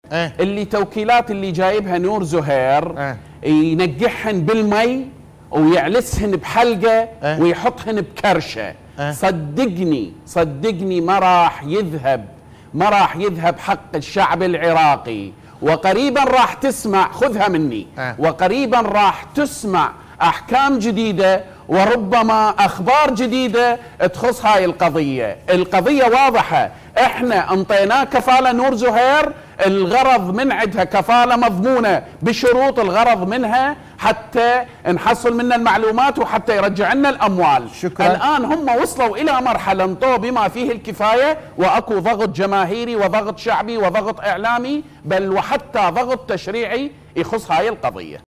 اللي توكيلات اللي جايبها نور زهير ينقحهن بالمي ويعلسهن بحلقة ويحطهن بكرشة. صدقني ما راح يذهب حق الشعب العراقي، وقريبا راح تسمع، خذها مني، وقريبا راح تسمع أحكام جديدة وربما أخبار جديدة تخص هاي القضية واضحة. احنا انطيناه كفالة نور زهير، الغرض من عندها كفالة مضمونة بشروط الغرض منها حتى نحصل منها المعلومات وحتى يرجع لنا الأموال. شكرا. الآن هم وصلوا إلى مرحلة انطوا بما فيه الكفاية، وأكو ضغط جماهيري وضغط شعبي وضغط إعلامي، بل وحتى ضغط تشريعي يخص هاي القضية.